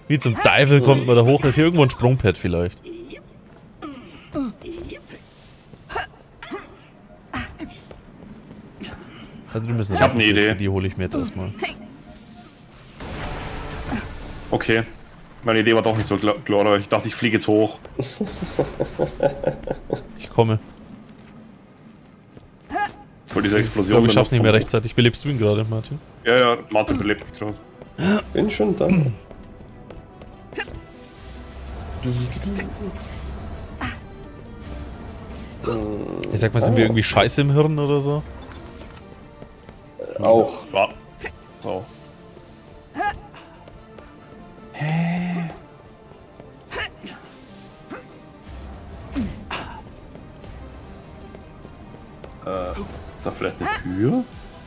Wie zum Teufel kommt man da hoch? Ist hier irgendwo ein Sprungpad vielleicht? Also, ich hab eine Idee. Die hole ich mir jetzt erstmal. Okay. Meine Idee war doch nicht so klar. Ich dachte, ich fliege jetzt hoch. Ich komme. Vor dieser Ich Explosion. glaube, ich schaff's nicht mehr rechtzeitig. Belebst du ihn gerade, Martin? Ja, ja, Martin belebt mich gerade. Bin schon da. Ich sag mal, sind wir irgendwie scheiße im Hirn oder so? Auch. Ja. So. Ist da vielleicht eine Tür?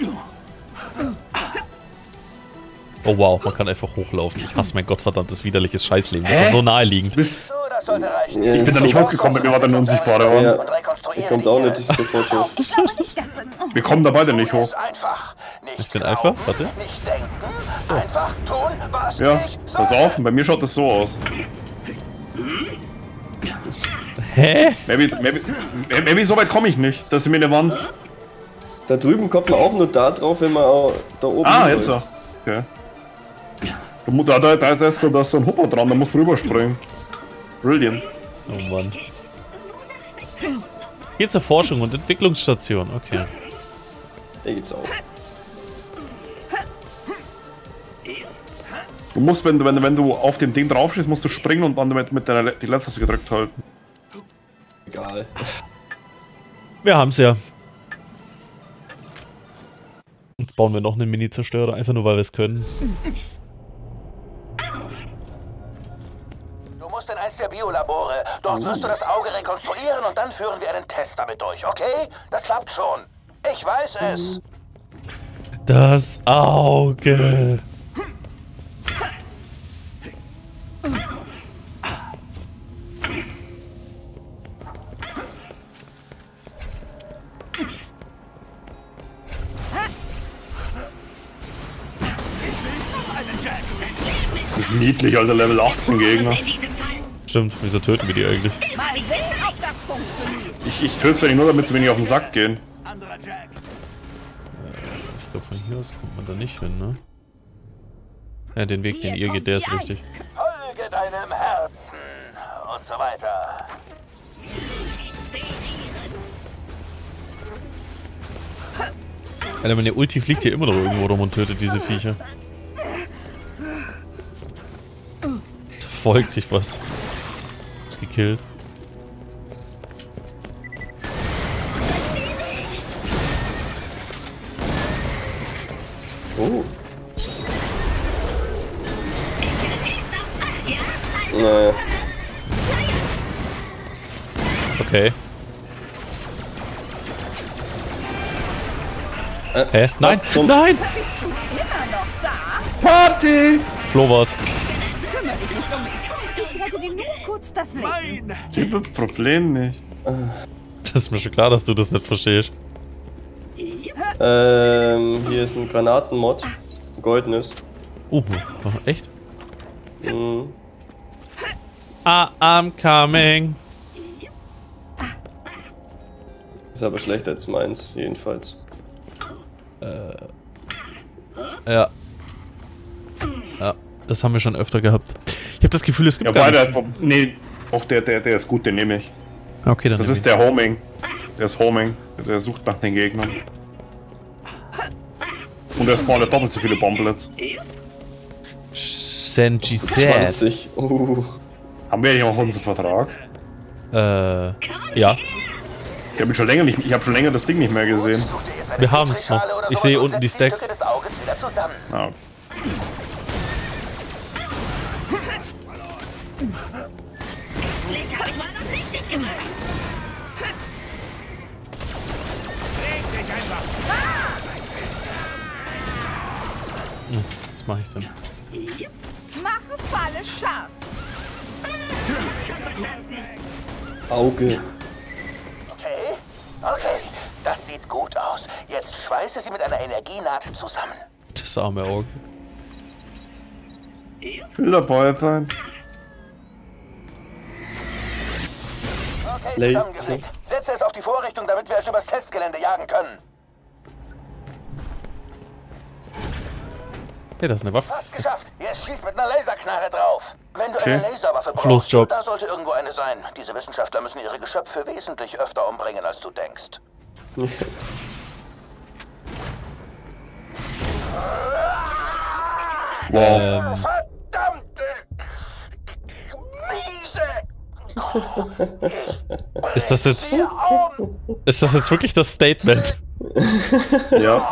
Oh wow, man kann einfach hochlaufen. Ich hasse mein gottverdammtes widerliches Scheißleben. Das ist so naheliegend. So, das sollte reichen. Ja, Ich bin da nicht hochgekommen, weil wir waren dann Unsichtbare. Ja. Und rekonstruiere Kommt die auch Erde. nicht sofort hoch. Ich glaube nicht, dass... Wir kommen da beide nicht hoch. Ist einfach. Nicht Ich bin glauben, einfach? Warte. Nicht denken. Einfach tun, was Ja, ich pass sage. auf, bei mir schaut das so aus. Hä? Maybe so weit komme ich nicht. Das ist mir eine Wand. Da drüben kommt man auch nur da drauf, wenn man auch da oben Ah, jetzt so. läuft. Okay. Da ist so ein Hopper dran, da musst du rüberspringen. Brilliant. Oh Mann. Geht zur Forschung und Entwicklungsstation. Okay. Der gibt's auch. Du musst, wenn du auf dem Ding drauf stehst, musst du springen und dann mit deiner die letzte Taste gedrückt halten. Egal. Wir haben's ja. Jetzt bauen wir noch einen Mini-Zerstörer, einfach nur weil wir es können. Du musst in eins der Biolabore. Dort wirst du das Auge rekonstruieren und dann führen wir einen Test damit durch, okay? Das klappt schon. Ich weiß es. Das Auge. Das ist niedlich, Alter, Level 18 Gegner. Stimmt, wieso töten wir die eigentlich? Mal sehen, ob das funktioniert. Ich töte sie nicht nur, damit sie mir nicht auf den Sack gehen. Ich glaube, von hier aus kommt man da nicht hin, ne? Ja, den Weg, den ihr geht, der ist richtig. Folge deinem Herzen und so weiter. Alter, meine Ulti fliegt hier immer noch irgendwo rum und tötet diese Viecher. Da folgt dich was. Ist gekillt. Oh. Naja. Okay. Hä? Nein! was zum- Nein! Bist du immer noch da? Party! Flo war's. Kümmere dich nicht um mich. Ich rette dir nur kurz das Leben. Dieses Problem nicht. Das ist mir schon klar, dass du das nicht verstehst. Hier ist ein Granatenmod. Ein goldenes. Echt? Mhm. I'm coming. Ist aber schlechter als meins, jedenfalls. Ja. Ja, das haben wir schon öfter gehabt. Ich habe das Gefühl, es gibt Ja, gar beide. nicht... Nee, auch der ist gut, den nehme ich. Okay, dann Das nehm ist der Homing. Der ist Homing. Der sucht nach den Gegnern. Und er spawnt doppelt so viele Bomblets. Senji said. 20. Haben wir eigentlich auch unseren Vertrag? Ja. Ich habe schon länger das Ding nicht mehr gesehen. Such dir jetzt eine Wir haben's noch. Petrischale oder Ich sowas sehe und unten die setz Stacks. Stücke des Auges wieder zusammen. Ah. Hab ich mal was richtig gemacht. Was mache ich denn? Mache Falle scharf. Auge. Okay? Okay, das sieht gut aus. Jetzt schweiße sie mit einer Energienaht zusammen. Das arme Auge. Will dabei sein. Okay, zusammengesägt. Setze es auf die Vorrichtung, damit wir es übers Testgelände jagen können. Ja, das ist eine Waffe. Fast geschafft. Jetzt schieß mit einer Laserknarre drauf. Wenn du eine Laserwaffe brauchst, Flussjob. da sollte irgendwo eine sein. Diese Wissenschaftler müssen ihre Geschöpfe wesentlich öfter umbringen, als du denkst. Wow. Verdammte Miese! Ist das jetzt wirklich das Statement? Ja.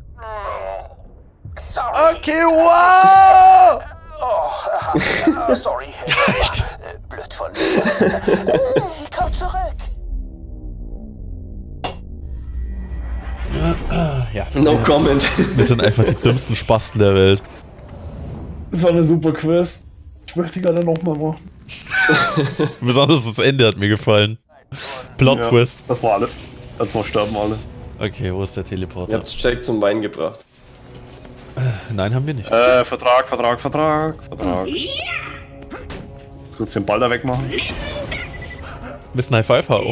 Sorry. Okay, wow! Oh, sorry. Blöd von mir. Komm zurück. Ja. No comment. Wir sind einfach die dümmsten Spasten der Welt. Das war eine super Quest. Ich möchte die gerne nochmal machen. Besonders das Ende hat mir gefallen. Plot Ja, Twist. das war alles. Das war sterben alle. Okay, wo ist der Ihr Teleporter? habt Jack zum Wein gebracht. Nein, haben wir nicht. Vertrag. Kurz den Ball da wegmachen. Bisschen High Five auch.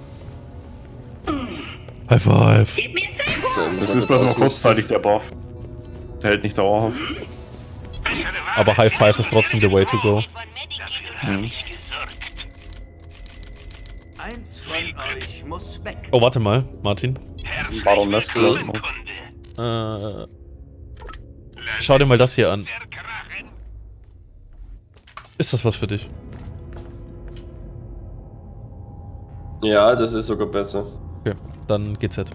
High Five. So, Das ist bloß noch kurzzeitig der Buff. Der hält nicht dauerhaft. Aber High Five ist trotzdem the way to go. Eins von euch muss weg. Oh, warte mal, Martin. Baroness gelassen. Schau dir mal das hier an. Ist das was für dich? Ja, das ist sogar besser. Okay, dann GZ.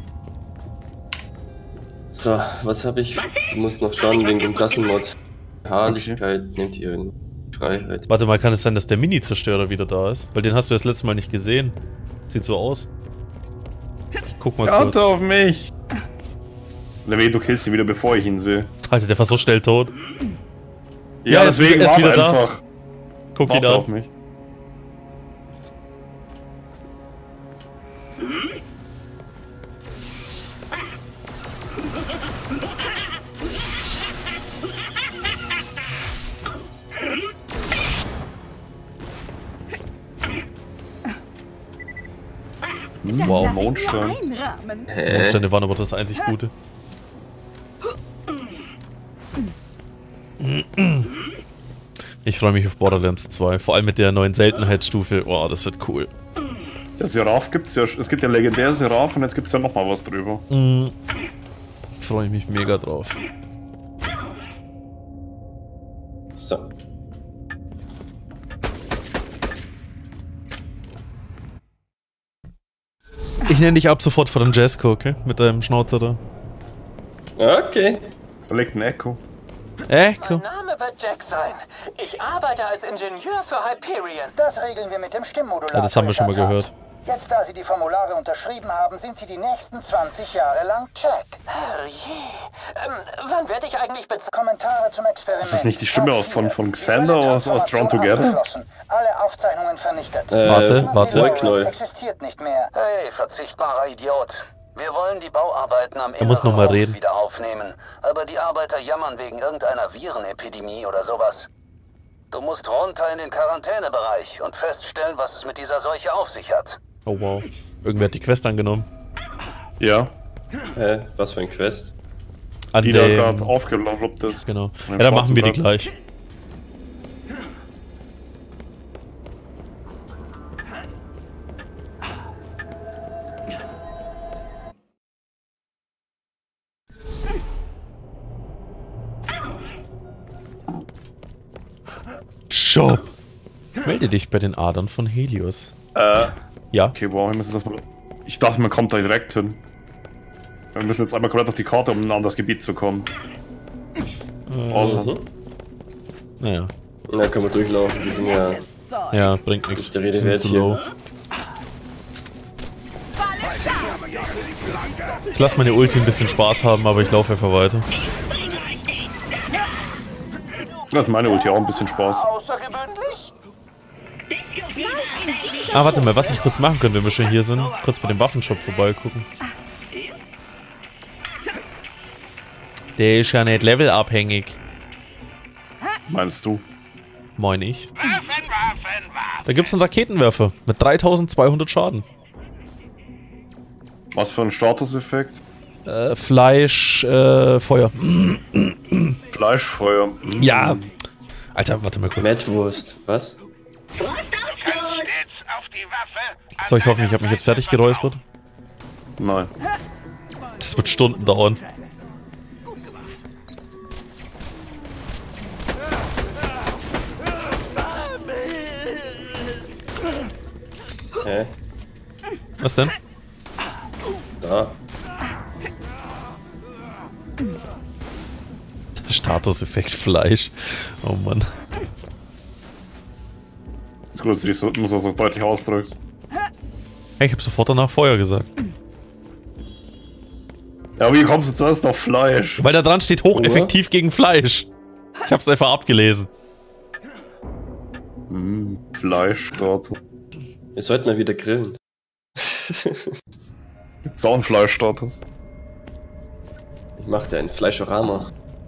So, was habe ich? Ich muss noch schauen wegen dem Klassenmod. Herrlichkeit nimmt ihre Freiheit. Warte mal, kann es sein, dass der Mini-Zerstörer wieder da ist? Weil den hast du das letzte Mal nicht gesehen. Sieht so aus. Guck mal kurz. Karte auf mich! Levé, du killst ihn wieder, bevor ich ihn sehe. Alter, der war so schnell tot. Ja, er ist deswegen wieder warte da. einfach. Guck ihn Warte auf an. mich. Wow, Lass ich nur Mondstein. einrahmen. Mondsteine waren aber das einzig Gute. Ich freue mich auf Borderlands 2, vor allem mit der neuen Seltenheitsstufe. Wow, das wird cool. Der Seraph gibt's ja. Es gibt ja legendär Seraph und jetzt gibt's ja nochmal was drüber. Freue ich mich mega drauf. So. Ich nenne dich ab sofort Francesco, okay? Mit deinem Schnauzer da. Okay. Da liegt ein Echo. Echo. Mein Name wird Jack sein. Ich arbeite als Ingenieur für Hyperion. Das regeln wir mit dem Stimmmodulator. Ja, das haben wir schon mal gehört. Jetzt, da Sie die Formulare unterschrieben haben, sind Sie die nächsten 20 Jahre lang Jack. Herrje. Wann werde ich eigentlich bezahlt? Kommentare zum Experiment. Ist das nicht die Stimme von Xander aus Drawn Together? Alle Aufzeichnungen vernichtet. Warte. Knoll. Existiert nicht mehr. Hey, verzichtbarer Idiot. Wir wollen die Bauarbeiten am Er muss noch mal reden. wieder aufnehmen. Aber die Arbeiter jammern wegen irgendeiner Virenepidemie oder sowas. Du musst runter in den Quarantänebereich und feststellen, was es mit dieser Seuche auf sich hat. Oh wow. Irgendwer hat die Quest angenommen. Ja. Was für ein Quest? An Die da dem... gerade aufgelaufen ist. Genau. An dem Ja, dann machen wir die schwarzen gleich. Shop. Melde dich bei den Adern von Helios. Ja. Okay, wow, wir müssen das mal. Ich dachte, man kommt da direkt hin. Wir müssen jetzt einmal komplett auf die Karte, um in ein anderes Gebiet zu kommen. Außer. Naja. Na, können wir durchlaufen. Die sind ja. Das Zeug. Ja, bringt nichts. Der Rede Die sind wert zu hier. low. Falle scharf. Ich lasse meine Ulti ein bisschen Spaß haben, aber ich laufe einfach weiter. Das ist meine Ulti auch ein bisschen Spaß. Außergewöhnlich? Ah, warte mal, was ich kurz machen können, wenn wir schon hier sind. Kurz bei dem Waffenshop vorbeigucken. Der ist ja nicht levelabhängig. Meinst du? Meine ich. Da gibt's einen Raketenwerfer mit 3200 Schaden. Was für ein Statuseffekt? Fleisch, Feuer. Fleischfeuer. Ja. Alter, warte mal kurz. Mettwurst. Was? So, ich hoffe, ich habe mich jetzt fertig geräuspert. Nein. Das wird Stunden dauern. Hä? Was denn? Da. Statuseffekt Fleisch. Oh Mann. Das ist gut, dass du das so deutlich ausdrückst. Hey, ich habe sofort danach Feuer gesagt. Ja, wie kommst du zuerst auf Fleisch? Weil da dran steht hocheffektiv gegen Fleisch. Ich hab's einfach abgelesen. Fleischstatus. Wir sollten mal wieder grillen. Gibt's auch einen Fleischstatus? Ich mach dir ein Fleischorama.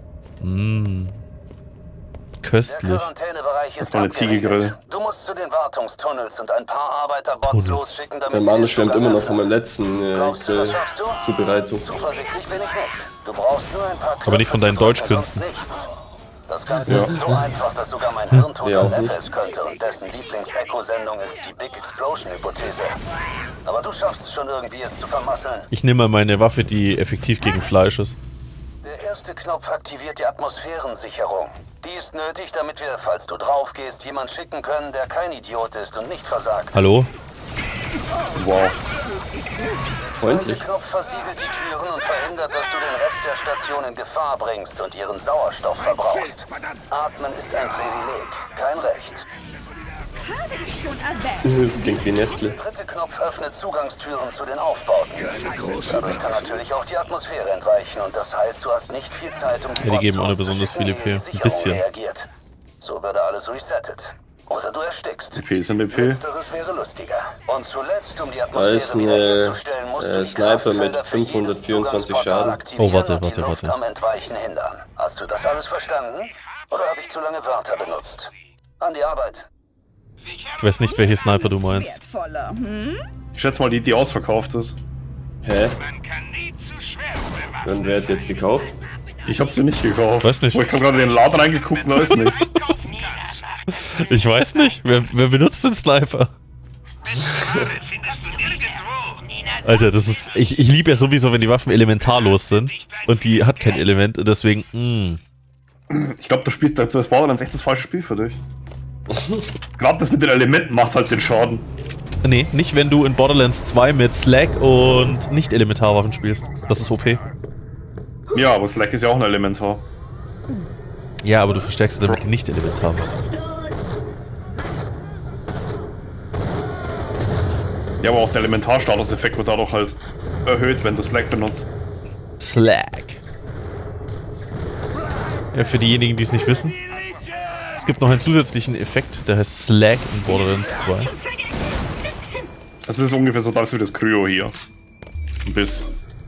Köstlich. Der Quarantänebereich ist mal eine Ziege abgeriegelt. grillen. Du musst zu den Wartungstunnels und ein paar Arbeiterbots losschicken, damit Der sie Mann den schwärmt Zugang immer noch von öffnen. meinem letzten Glaubst du, das schaffst du? Zubereitung. Zuversichtlich bin ich nicht. Du brauchst nur ein paar Knöpfe Aber nicht von deinen zu drücken, Deutschkünsten. sonst nichts. Das Ganze ist so einfach, dass sogar mein hirntoter Neffe es könnte und dessen Lieblings-Echo-Sendung ist die Big Explosion-Hypothese. Aber du schaffst es schon irgendwie, es zu vermasseln. Ich nehme mal meine Waffe, die effektiv gegen Fleisch ist. Der erste Knopf aktiviert die Atmosphärensicherung. Die ist nötig, damit wir, falls du drauf gehst, jemanden schicken können, der kein Idiot ist und nicht versagt. Hallo? Wow. Der Freundlich. zweite Knopf versiegelt die Türen und verhindert, dass du den Rest der Station in Gefahr bringst und ihren Sauerstoff verbrauchst. Atmen ist ein Privileg, kein Recht. Habe ich schon erwähnt. Das klingt wie Nestle. Der dritte Knopf öffnet Zugangstüren zu den Aufbauten. Dadurch kann natürlich auch die Atmosphäre entweichen und das heißt, du hast nicht viel Zeit, um die Ja, die geben Bots ohne besonders loszuschicken, viel ehe EP. die Ein Sicherung bisschen. reagiert. So würde alles resettet. Oder du erstickst. BP sind BP. Letzteres wäre lustiger. Und zuletzt, um die Da Atmosphäre ist wiederherzustellen, musst du die Sniper mit Kraftfelder für jedes 524 Zugangsportal Schaden. aktivieren Oh, warte, und die warte, Luft warte. am Entweichen hindern. Hast du das alles verstanden? Oder habe ich zu lange Wörter benutzt? An die Arbeit. Ich weiß nicht, welche Sniper du meinst. Wertvoller, hm? Ich schätze mal, die ausverkauft ist. Hä? Und wer hat's jetzt gekauft? Ich hab sie nicht gekauft. Weiß nicht. Ich hab gerade in den Laden reingeguckt, da ist nichts. Ich weiß nicht. Wer benutzt den Sniper? Alter, das ist... Ich liebe ja sowieso, wenn die Waffen elementarlos sind. Und die hat kein Element und deswegen... Ich glaube, das Borderlands echt das falsche Spiel für dich. Gerade das mit den Elementen macht halt den Schaden. Nee, nicht wenn du in Borderlands 2 mit Slack und Nicht-Elementarwaffen spielst. Das ist OP. Ja, aber Slack ist ja auch ein Elementar. Ja, aber du verstärkst damit die Nicht-Elementarwaffen. Ja, aber auch der Elementarstatus-Effekt wird dadurch halt erhöht, wenn du Slack benutzt. Slack. Ja, für diejenigen, die es nicht wissen. Es gibt noch einen zusätzlichen Effekt, der heißt Slack in Borderlands 2. Das ist ungefähr so das wie das Kryo hier. Bis.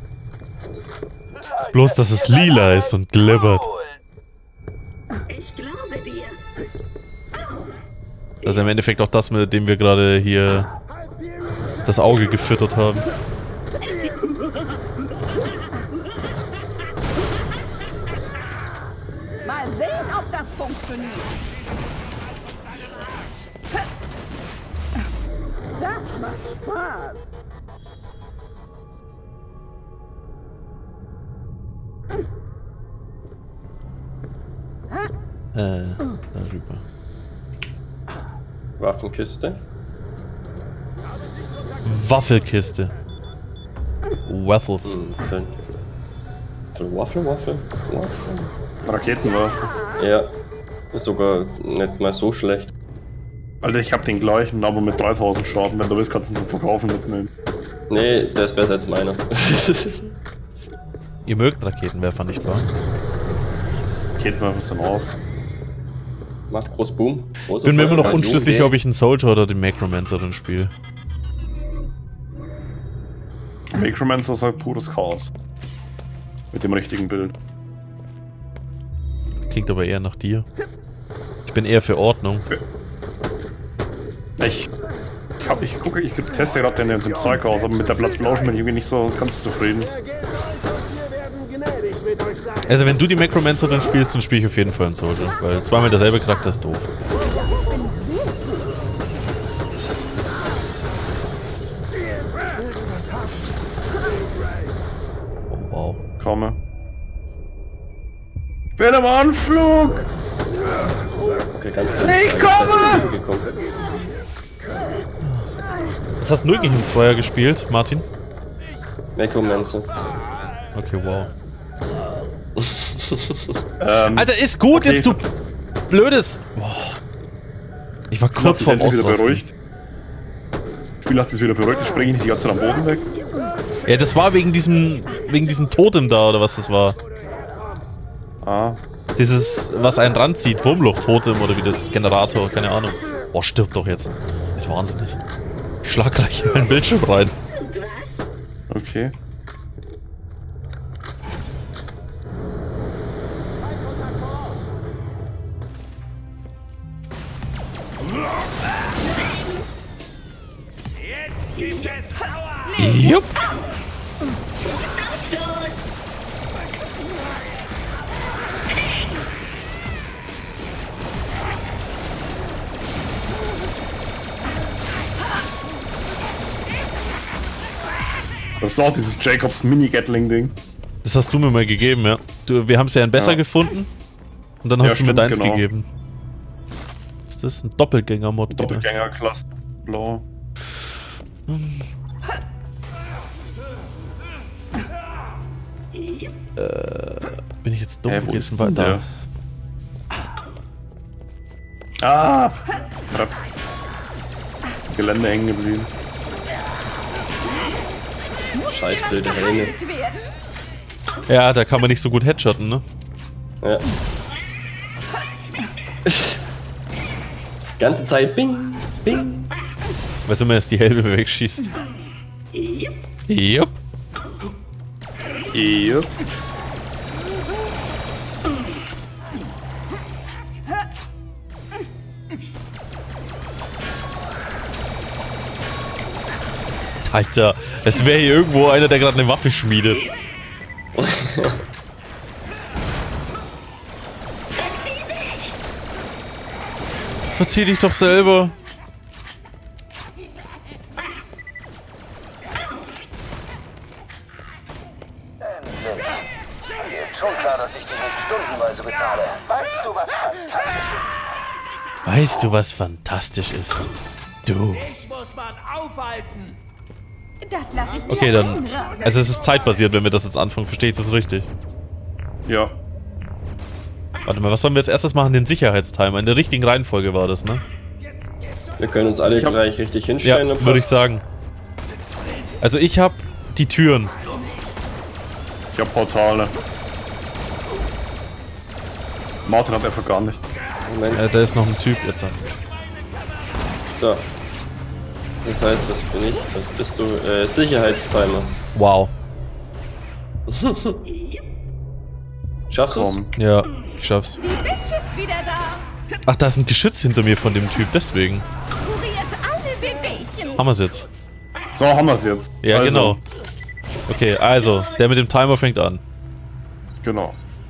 Bloß, dass es lila ist und glibbert. Ich glaube dir. Das ist im Endeffekt auch das, mit dem wir gerade hier das Auge gefüttert haben. Mal sehen, ob das funktioniert. Das macht Spaß. Darüber. Waffenkiste. Waffelkiste. Waffles. Waffel. Raketenwerfer. Ja. Ist sogar nicht mal so schlecht. Alter, ich hab den gleichen, aber mit 3000 Schaden. Wenn du willst, kannst du ihn zum Verkaufen mitnehmen. Nee, der ist besser als meiner. Ihr mögt Raketenwerfer, nicht wahr? Raketenwerfer sind aus. Macht groß Boom. Ich bin mir immer noch unschlüssig, ob ich einen Soldier oder den Macromancer dann spiele. Macromancer ist halt pures Chaos. Mit dem richtigen Bild. Klingt aber eher nach dir. bin eher für Ordnung. Ich teste gerade den Psycho aus, aber mit der Platzbelauschen bin ich irgendwie nicht so ganz zufrieden. Also wenn du die Necromancer dann spielst, dann spiele ich auf jeden Fall einen Soldier. Weil zweimal derselbe Charakter ist doof. Oh wow. Komme. Bin am Anflug! Okay, ganz kurz. Ich komme! Was hast du nur gegen den Zweier gespielt, Martin? Necromancer. Okay, wow. Alter, ist gut okay, jetzt, du blödes... Boah. Ich war kurz vorm Ausrasten. Das Spiel hat sich wieder beruhigt, jetzt springe ich nicht die ganze Zeit am Boden weg. Ja, das war wegen diesem Totem da, oder was das war. Ah. Dieses, was einen ranzieht, Wurmloch-Totem oder wie das Generator, keine Ahnung. Boah, stirb doch jetzt. Echt wahnsinnig. Ich schlag gleich in meinen Bildschirm rein. Okay. Jupp. Das ist auch dieses Jacobs Mini-Gatling-Ding. Das hast du mir mal gegeben, ja. Wir haben es ja ein besser gefunden. Und dann hast du mir deins gegeben. Ist das ein Doppelgänger-Mod? Doppelgänger-Klasse. Blau. Bin ich jetzt dumm? Wo geht's ist denn weiter? Ah! Gelände hängen geblieben. Scheiß blöde Helme. Ja, da kann man nicht so gut headshotten, ne? Ja. Ganze Zeit bing, bing. Weißt du, wenn man jetzt die Helme wegschießt. Jupp. Jupp. Alter, es wäre hier irgendwo einer, der gerade eine Waffe schmiedet. Verzieh dich doch selber. Endlich. Dir ist schon klar, dass ich dich nicht stundenweise bezahle. Weißt du, was fantastisch ist? Weißt du, was fantastisch ist? Du. Ich muss man aufhalten. Das lasse ich mir Okay, dann. einrahmen. Also es ist zeitbasiert, wenn wir das jetzt anfangen. Verstehe ich das richtig? Ja. Warte mal, was sollen wir jetzt erstes machen? Den Sicherheitstimer. In der richtigen Reihenfolge war das, ne? Wir können uns alle gleich richtig hinstellen. Ja, würde ich sagen. Also ich habe die Türen. Ich hab Portale. Martin hat einfach gar nichts. Moment. Da ist noch ein Typ jetzt. So. Das heißt, was bin ich? Was bist du? Sicherheitstimer. Wow. Schaffst du es? Komm. Ja, ich schaff's. Die Bitch ist wieder da. Ach, da ist ein Geschütz hinter mir von dem Typ, deswegen. Kuriert alle Wehwehchen. Haben wir's jetzt. So, haben wir's jetzt. Ja, Also, genau. Okay, also, der mit dem Timer fängt an. Genau.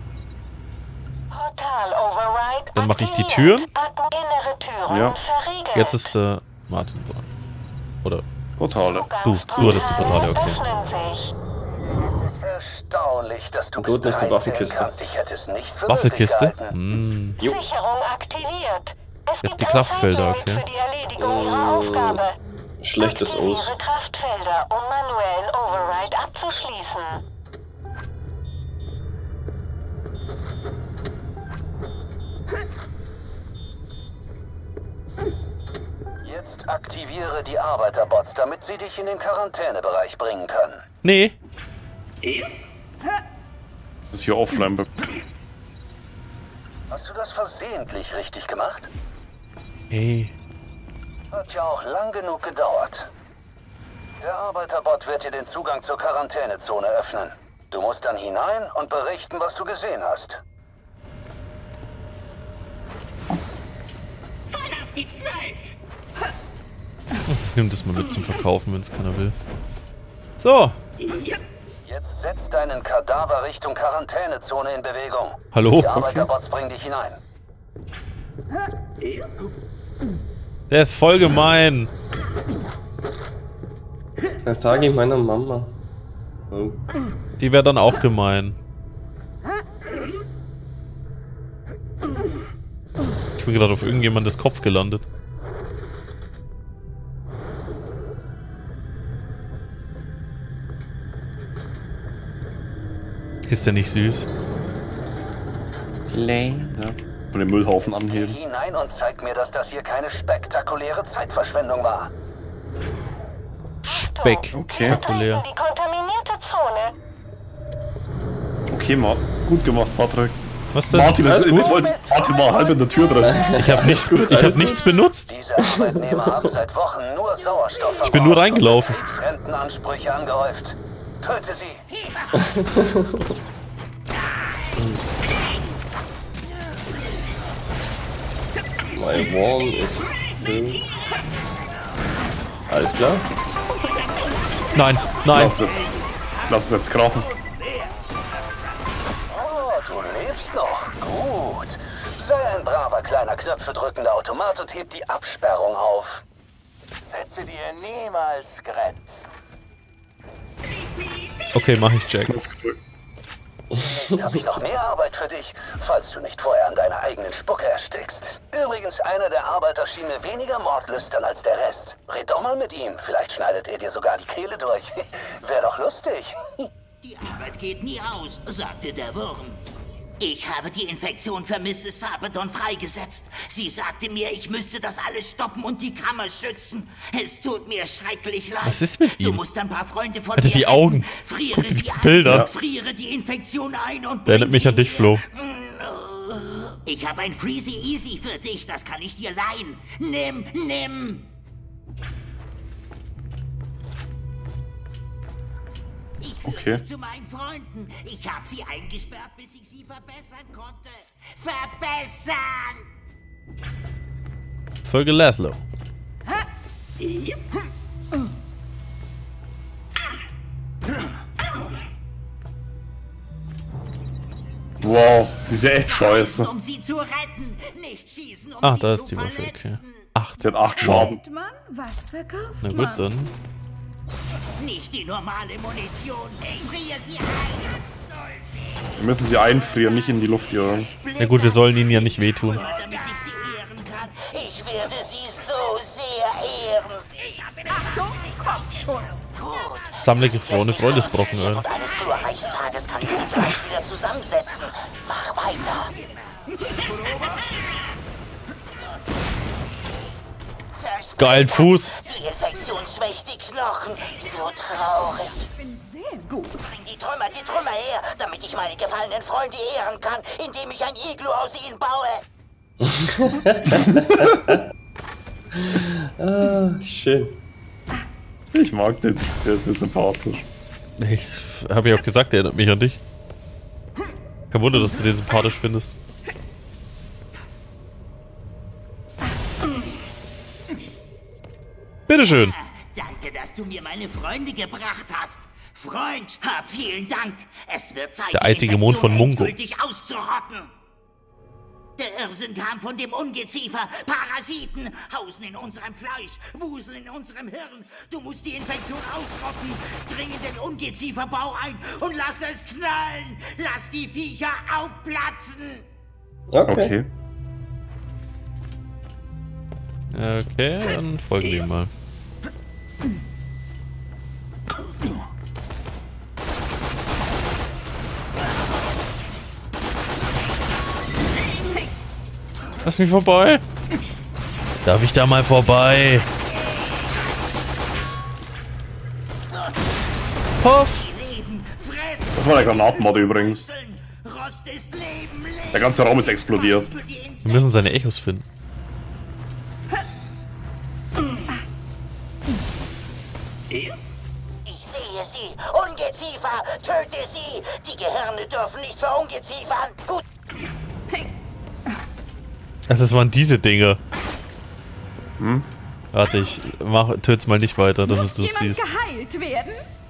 Dann mache ich die Türen. Ja. Jetzt ist der Martin dran. Oder Portale. du hattest die Portale, okay. Erstaunlich, dass du Gut, bis dass die 13 Waffenkiste. kannst. Ich hätte es nicht für Waffelkiste? möglich gehalten. Sicherung aktiviert. Es Jetzt gibt die ein Kraftfelder, Zeitlimit okay. für die Erledigung Ihrer Aufgabe. Schlechtes Aktiviere Aus. Kraftfelder, um manuellen Override abzuschließen. Jetzt aktiviere die Arbeiterbots, damit sie dich in den Quarantänebereich bringen können. Nee. Das ist hier offline. Hast du das versehentlich richtig gemacht? Ey. Hat ja auch lang genug gedauert. Der Arbeiterbot wird dir den Zugang zur Quarantänezone öffnen. Du musst dann hinein und berichten, was du gesehen hast. die 12. Ich nehme das mal mit zum Verkaufen, wenn es keiner will. So. Jetzt setz deinen Kadaver Richtung Quarantänezone in Bewegung. Hallo? Die Arbeiterbots bringen dich hinein. Der ist voll gemein. Das sage ich meiner Mama. Oh. Die wäre dann auch gemein. Ich bin gerade auf irgendjemandes Kopf gelandet. Ist der nicht süß? Und den Müllhaufen Geh anheben. hinein und zeig mir, dass das hier keine spektakuläre Zeitverschwendung war. Spektakulär. Die kontaminierte Zone. Okay, gut gemacht, Patrick. Was denn? Martin, Alles gut? Martin war halb in der Tür drin. Ich habe nichts benutzt. Diese Arbeitnehmer haben seit Wochen nur Sauerstoff verbraucht. Ich bin nur reingelaufen. Und Betriebsrentenansprüche angehäuft. Töte sie. My Worm ist schön. Alles klar? Nein, nein. Lass es jetzt krachen. Oh, du lebst noch. Gut. Sei ein braver kleiner knöpfedrückender Automat und heb die Absperrung auf. Setze dir niemals Grenzen. Okay, mach ich, Jack. Jetzt habe ich noch mehr Arbeit für dich, falls du nicht vorher an deiner eigenen Spucke erstickst. Übrigens, einer der Arbeiter schien mir weniger mordlüstern als der Rest. Red doch mal mit ihm, vielleicht schneidet er dir sogar die Kehle durch. Wäre doch lustig. Die Arbeit geht nie aus, sagte der Wurm. Ich habe die Infektion für Mrs. Sabaton freigesetzt. Sie sagte mir, ich müsste das alles stoppen und die Kammer schützen. Es tut mir schrecklich leid. Was ist mit ihm? Du musst ein paar Freunde von Also dir die Augen. retten. Friere Guck dir sie die ein. Bilder. Friere die Infektion ein und Der erinnert mich an dich, Flo. Ich habe ein Freezy Easy für dich, das kann ich dir leihen. Nimm. Ich führe dich zu meinen Freunden. Ich habe sie eingesperrt, bis ich sie verbessern konnte. Verbessern! Folge Laszlo. Wow, die ist ja echt scheiße. Um sie zu retten, nicht schießen, um Ah, sie da zu ist die Waffe, okay. verletzen. 8. Sie hat 8 Schaden. Man, was verkauft Na gut, man? dann. Nicht die normale Munition. Ich friere sie ein. Wir müssen sie einfrieren, nicht in die Luft jagen. Na gut, wir sollen ihnen ja nicht wehtun. Damit ich sie ehren kann. Ich werde sie so sehr ehren. Achtung, Kopfschuss! Gut. Sammle Sie gefrorene ist nicht Freundesbrocken ausgeziert ein. Und eines glorreichen Tages kann ich sie vielleicht wieder zusammensetzen. Mach weiter. Geilen Fuß. Die Infektion schwächt die Knochen. So traurig. Ich bin sehr gut. Bring die Trümmer her, damit ich meine gefallenen Freunde ehren kann, indem ich ein Iglu aus ihnen baue. Schön. Ich mag den, der ist mir sympathisch. Ich habe ja auch gesagt, der erinnert mich an dich. Kein Wunder, dass du den sympathisch findest. Bitteschön. Danke, dass du mir meine Freunde gebracht hast. Freund, hab vielen Dank. Es wird Zeit, Der eisige die Mond von Infektion Mungo. endgültig auszurotten. Der Irrsinn kam von dem Ungeziefer. Parasiten hausen in unserem Fleisch, wuseln in unserem Hirn. Du musst die Infektion ausrotten. Dring in den Ungezieferbau ein und lass es knallen. Lass die Viecher aufplatzen. Okay. Okay, dann folgen wir ihm mal. Lass mich vorbei. Darf ich da mal vorbei? Puff. Leben, fress. Das war der Granatenmod übrigens. Rost ist Leben, Leben. Der ganze Raum ist explodiert. Für die Insekten. Wir müssen seine Echos finden. Ich sehe sie. Ungeziefer. Töte sie. Die Gehirne dürfen nicht verungeziefern. Gut. Ach, das waren diese Dinge. Hm? Warte, ich töt's mal nicht weiter, damit Muss du es jemand siehst. geheilt werden?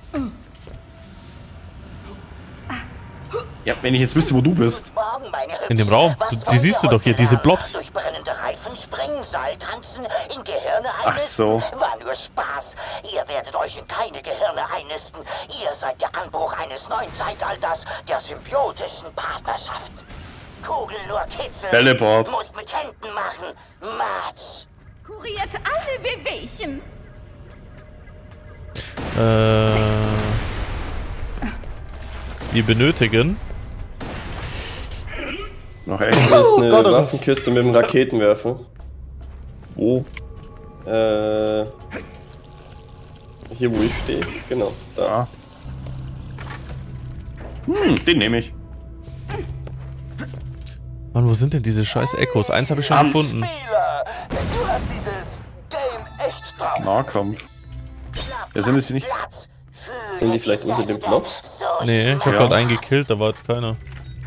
Ja, wenn ich jetzt wüsste, wo du bist. Morgen, meine Hübschen. In dem Raum. Was Die wollt siehst ihr du doch hier, heute diese lernen? Blobs. Durch brennende Reifen springen, Seil tanzen, in Gehirne Ach einnisten? so. War nur Spaß. Ihr werdet euch in keine Gehirne einnisten. Ihr seid der Anbruch eines neuen Zeitalters der symbiotischen Partnerschaft. Kugel nur kitzeln. Bällebad. Musst mit Händen machen. Matsch. Kuriert alle Wehwehchen. Wir benötigen. Noch echt. Hier ist eine Gott, oh Gott. Waffenkiste mit einem Raketenwerfer. Wo? Hier wo ich stehe. Genau, da. Den nehme ich. Mann, wo sind denn diese scheiß Echos? Eins habe ich schon gefunden. Spieler, du hast dieses Game echt drauf. Nahkampf. Ja, sind es nicht? Platz. Fühle Sind die vielleicht unter dem Säfte. Block? So Nee, ich habe Ja. gerade einen gekillt, da war jetzt keiner.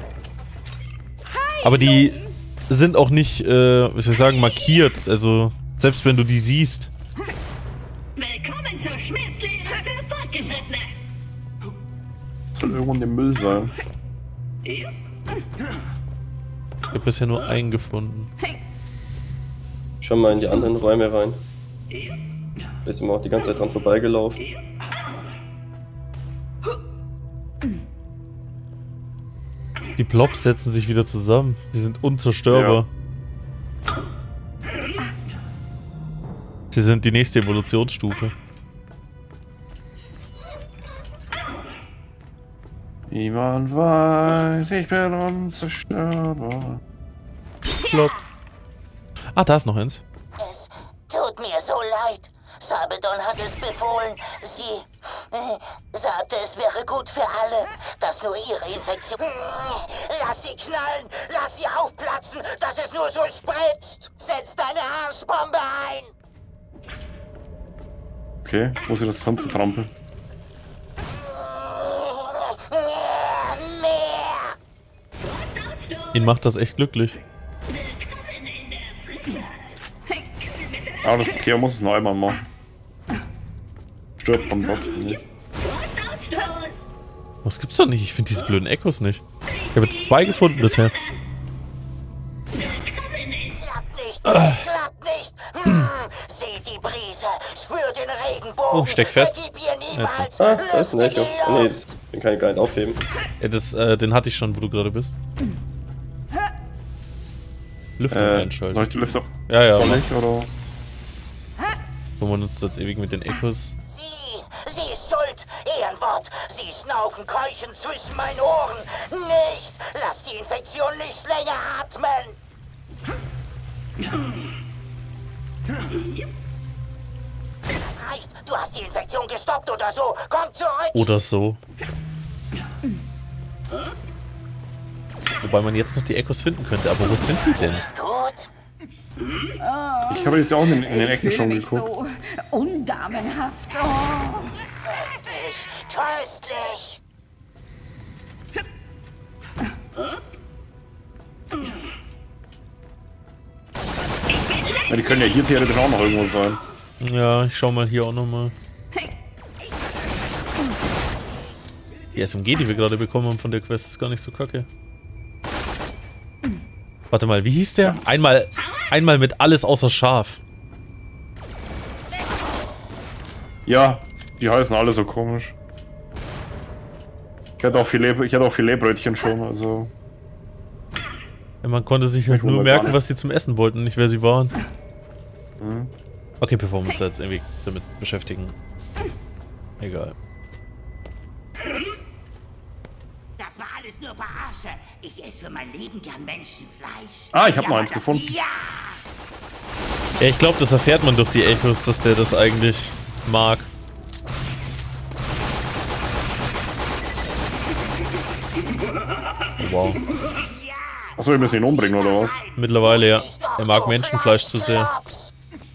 Aber die sind auch nicht, wie soll ich sagen, markiert. Also, selbst wenn du die siehst. Willkommen zur Schmerzlehre für Fortgeschrittene. Soll irgendwo in dem Müll sein. Ich habe bisher nur einen gefunden. Schon mal in die anderen Räume rein. Da ist immer auch die ganze Zeit dran vorbeigelaufen. Die Blobs setzen sich wieder zusammen. Die sind unzerstörbar. Sie sind die nächste Evolutionsstufe. Niemand weiß, ich bin unzerstörbar. Plopp. Ah, da ist noch eins. Es tut mir so leid. Sabedon hat es befohlen. Sie sagte, es wäre gut für alle, dass nur ihre Infektion... Lass sie knallen, lass sie aufplatzen, dass es nur so spritzt. Setz deine Arschbombe ein. Okay, jetzt muss ich das Tanzen trampeln. Mehr. Ihn macht das echt glücklich. Aber das Pokémon muss es noch einmal machen. Stirbt man trotzdem nicht. Was gibt's doch nicht? Ich finde diese blöden Echos nicht. Ich habe jetzt 2 gefunden bisher. Klappt nicht, es klappt nicht. Seht die Brise, spür den Regenbogen. Oh, steck fest. Vergib ihr niemals. Ah, da ist ein Lüfte Echo. die Nee, Luft. den kann ich gar nicht aufheben. Ja, den hatte ich schon, wo du gerade bist. Lüftung Soll einschalten. ich die Lüfter? Ja, ja. Soll ich, oder? Wir uns jetzt ewig mit den Echos. Sie ist schuld, Ehrenwort. Sie schnaufen, keuchen zwischen meinen Ohren. Nicht! Lass die Infektion nicht länger atmen! Das reicht. Du hast die Infektion gestoppt oder so. Komm zurück! Oder so. Wobei man jetzt noch die Echos finden könnte, aber wo sind die denn? Ist gut. Ich habe jetzt ja auch in den Ich Ecken fühle schon mich geguckt. so undamenhaft. Oh. Köstlich, köstlich. Ja, die können ja hier theoretisch auch noch irgendwo sein. Ja, ich schau mal hier auch nochmal. Die SMG, die wir gerade bekommen haben von der Quest, ist gar nicht so kacke. Warte mal, wie hieß der? Einmal mit alles außer Schaf. Ja, die heißen alle so komisch. Ich hatte auch Filetbrötchen schon, also. Ja, man konnte sich halt Ich hol nur mal merken, gar was sie zum Essen wollten, nicht wer sie waren. Mhm. Okay, bevor wir uns jetzt irgendwie damit beschäftigen. Egal. Das war alles nur Verarsche. Ich esse für mein Leben gern Menschenfleisch. Ah, ich habe noch aber eins das- gefunden. Ja! Ja, ich glaube, das erfährt man durch die Echos, dass der das eigentlich mag. Wow. Achso, wir müssen ihn umbringen, oder was? Mittlerweile, ja. Ist doch Er mag du Menschenfleisch zu sehr. Fleischklops.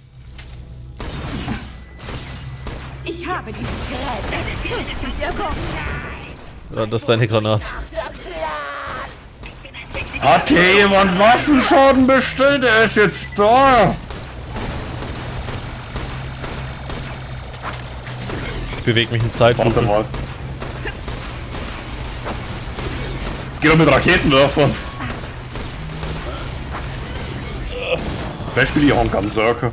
Ich habe dieses Gerät erst kürzlich erworben. Ja, das ist deine Granate. Der Plan. Hat hier jemand Waffenschaden bestellt? Er ist jetzt da! bewege mich in Warte Zeitlupe. mal. Es geht doch mit Raketenwerfern. Vielleicht spiele ich auch einen ganzen Circle.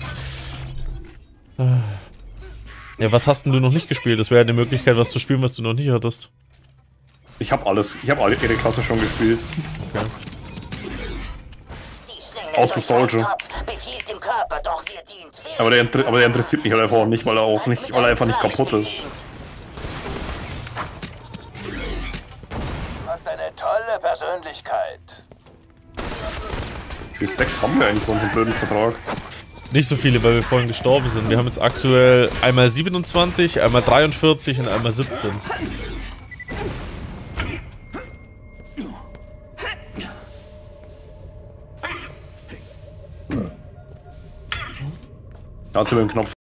Ja, was hast denn du noch nicht gespielt? Das wäre eine Möglichkeit, was zu spielen, was du noch nicht hattest. Ich habe alles. Ich habe alle ihre Klasse schon gespielt. Okay. Außer Soldier. Aber der interessiert mich halt einfach nicht, weil er einfach nicht kaputt ist. Du hast eine tolle Persönlichkeit. Wie viele Stacks haben wir eigentlich von unserem blöden Vertrag? Nicht so viele, weil wir vorhin gestorben sind. Wir haben jetzt aktuell einmal 27, einmal 43 und einmal 17. Da hat sie mit dem Knopf